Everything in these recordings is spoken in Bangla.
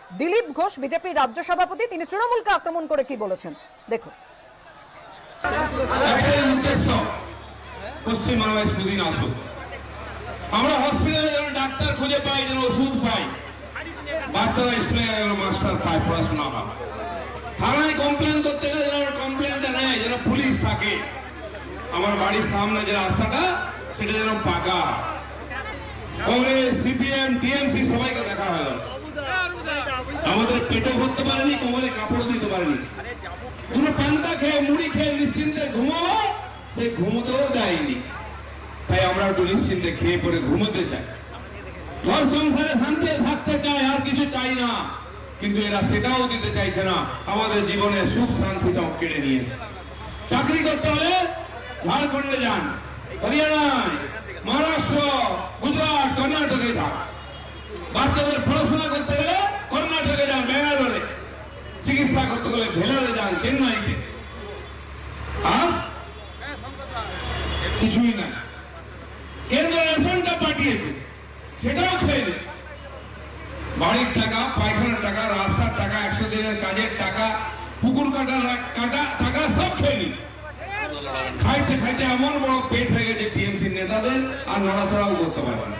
দিলীপ ঘোষ বিজেপি রাজ্য সভাপতি, তিনি তৃণমূলকে আক্রমণ করে কি বলেছেন দেখুন। পশ্চিমবাংলায় সুদিন আসুক, আমরা হসপিটালে যেন ডাক্তার খুঁজে পাই, যেন ওষুধ পাই, বাচ্চারা স্কুলে যেন মাস্টার পায়, পড়াশোনা হয়, থানায় কমপ্লেন করতে গেলে যেন কমপ্লেনটা নেয়, যেন পুলিশ থাকে, আমার বাড়ির সামনে যে রাস্তাটা সেটা যেন পাকা। কংগ্রেস, সিপিএম, টিএমসি সবাইকে দেখা হয়ে গেল, আমাদের পেটে ভরতে পারেনি, কোমরে কাপড় দিতে পারেনি, দুটো পান্তা খেয়ে মুড়ি খেয়ে নিশ্চিন্তে ঘুমাবো, সে ঘুমোতেও দেয়নি। তাই আমরা একটু নিশ্চিন্তে খেয়ে পরে ঘুমোতে চাই, ঘর সংসারে শান্তি থাকতে চাই, আর কিছু চাই না। কিন্তু এরা সেটাও দিতে চাইছে না, আমাদের জীবনে সুখ শান্তিটাও কেড়ে নিয়েছে। চাকরি করতে হলে ঝাড়খণ্ডে যান, হরিয়ানায়, মহারাষ্ট্র, গুজরাট, কর্ণাটকে যান। বাচ্চাদের পড়াশোনা করতে গেলে কর্ণাটকে যান, ব্যাঙ্গালোরে। চিকিৎসা করতে গেলে ভেলোরে যান, চেন্নাইতে। আর কিছুই না, কেন্দ্র রেশনটা পাঠিয়েছে, সেটাও খেয়ে নিচ্ছে। বাড়ির টাকা, পায়খানার টাকা, রাস্তার টাকা, 100 দিনের কাজের টাকা, পুকুর কাটার টাকা সব খেয়ে নিচ্ছে। খাইতে খাইতে এমন বড় পেট হয়ে গেছে টিএমসি নেতাদের, আর নড়াচড়াও করতে পারে না।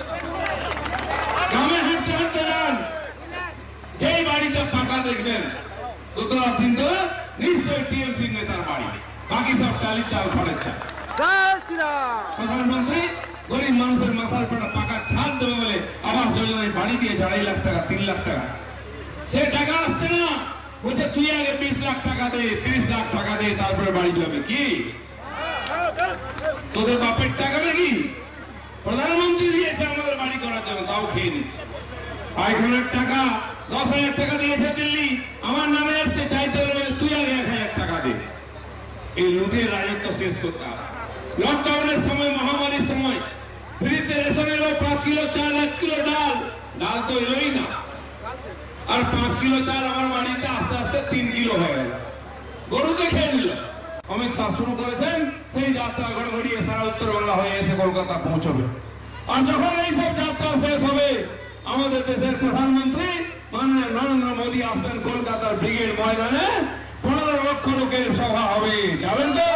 গ্রামে হাঁটতে হাঁটতে যান, যেই বাড়িতে পাকা দেখবেন দোতলা তিনতলা, নিশ্চয়ই টিএমসি নেতার বাড়ি, বাকি সব টালির চাল খড়ের চাল। প্রধানমন্ত্রী গরিব মানুষের মাথার উপর পাকা ছাদ দেবে বলে আবাস যোজনায় বাড়ি দিয়েছে 2.5 লাখ টাকা, 3 লাখ টাকা। সে টাকা আসছে না, বলছে তুই আগে 20 লাখ টাকা দে, 30 লাখ টাকা দে, তারপরে বাড়ি যাবে। কি তোদের বাপের টাকা নাকি? প্রধানমন্ত্রী দিয়েছে আমাদের বাড়ি করার জন্য, তাও খেয়ে নিচ্ছে। পায়খানার টাকা 10,000 টাকা দিয়েছে দিল্লি, আমার নামে এসছে, চাইতে হবে তুই আগে 1,000 টাকা দে। এই লুটের রাজত্ব শেষ করতে হবে। লকডাউনের সময়, মহামারীর সময় ফ্রিতে রেশন এলো, 5 কিলো চাল, 1 কিলো ডাল, ডাল তো এলোই না, আর 5 কিলো চাল আমার বাড়িতে আস্তে আস্তে 3 কিলো হয়ে গেল, গরুতে খেয়ে নিল। অমিত শাহ শুরু করেছেন সেই যাত্রা গড়গড়িয়ে সারা উত্তরবাংলা হয়ে এসে কলকাতা পৌঁছবে। আর যখন এইসব যাত্রা শেষ হবে, আমাদের দেশের প্রধানমন্ত্রী মাননীয় নরেন্দ্র মোদী আসবেন কলকাতার ব্রিগেড ময়দানে, 15 লক্ষ লোকের সভা হবে, যাবেন তো?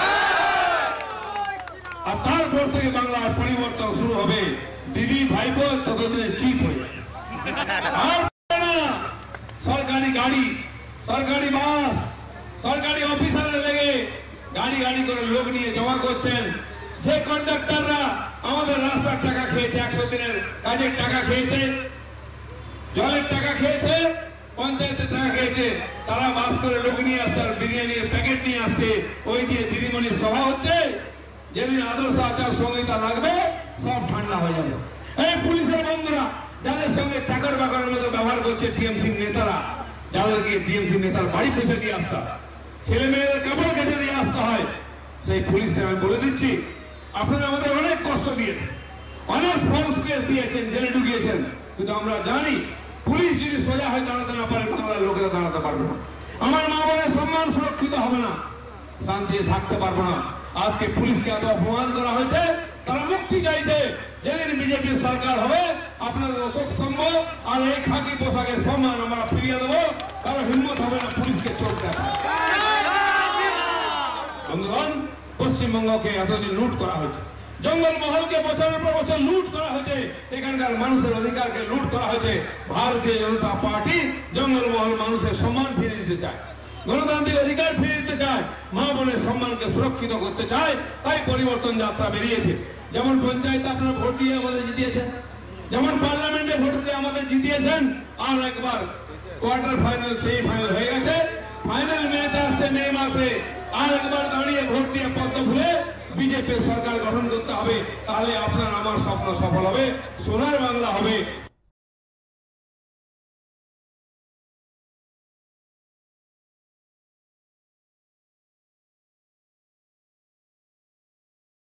আর তারপর থেকে বাংলার পরিবর্তন শুরু হবে। দিদি ভাইপো ততদিনে চিপ হয়ে যাবে। আর সরকারি গাড়ি, সরকারি বাস, সরকারি অফিসারের লেগে গাড়ি গাড়ি করে লোক নিয়ে জমা করছেন। যে কন্ডাক্টররা আমাদের রাস্তার টাকা খেয়েছে, 100 দিনের কাজের টাকা খেয়েছে, জলের টাকা খেয়েছে, পঞ্চায়েতের টাকা খেয়েছে, তারা বাস করে লোক নিয়ে আসছে, আর বিরিয়ানির প্যাকেট নিয়ে আসছে, ওই দিয়ে দিদিমণির সভা হচ্ছে। যেদিন আদর্শ আচার সংহিতা লাগবে, সব ঠান্ডা হয়ে যাবে। এই পুলিশের বন্ধুরা যাদের সঙ্গে চাকর বাকরের মতো ব্যবহার করছে টিএমসি নেতারা, যাদেরকে টিএমসি নেতার বাড়ি পৌঁছে দিয়ে আসতে হয়, ছেলে মেয়েদের কাপড় কেটে দিয়ে আসতে হয়, সেই পুলিশদের আমি বলে দিচ্ছি, আপনারা আমাদের অনেক কষ্ট দিয়েছেন, অনেক ফলস কেস দিয়েছেন, জেলে ঢুকিয়েছেন, কিন্তু আমরা জানি পুলিশ যদি সোজা হয়ে দাঁড়াতে না পারে, বাংলার লোকেরা দাঁড়াতে পারবে না। আমার মা বোনের সম্মান সুরক্ষিত হবে না, শান্তিতে থাকতে পারবো না। আজকে পুলিশকে এত অপমান করা হয়েছে, তারা মুক্তি চাইছে। যেদিন বিজেপির সরকার হবে, আপনাদের অশোক স্তম্ভ আর এই খাকি পোশাকের সম্মান আমরা ফিরিয়ে দেবো, কারো হিম্মত হবে না পুলিশকে চোখ দেখা। বন্ধুগণ, পশ্চিমবঙ্গকে এতদিন লুট করা হয়েছে, জঙ্গলমহলকে বছরের পর বছর লুট করা হয়েছে, এখানকার মানুষের অধিকারকে লুট করা হয়েছে। ভারতীয় জনতা পার্টি জঙ্গলমহল মানুষের সম্মান ফিরিয়ে দিতে চায়, গণতান্ত্রিক অধিকার ফিরে দিতে চায়, মা বোনের সম্মানকে সুরক্ষিত করতে চায়। তাই পরিবর্তন যাত্রা বেরিয়েছে। যেমন পঞ্চায়েতে আপনারা ভোট দিয়ে আমাদের জিতিয়েছেন, যেমন পার্লামেন্টে ভোট দিয়ে আমাদের জিতিয়েছেন, আর একবার কোয়ার্টার ফাইনাল, সেমি ফাইনাল হয়ে গেছে, ফাইনাল ম্যাচ আসছে মে মাসে। আর একবার দাঁড়িয়ে ভোট দিয়ে পদ্ম ফুলে বিজেপি সরকার গঠন করতে হবে, তাহলে আপনার আমার স্বপ্ন সফল হবে, সোনার বাংলা হবে।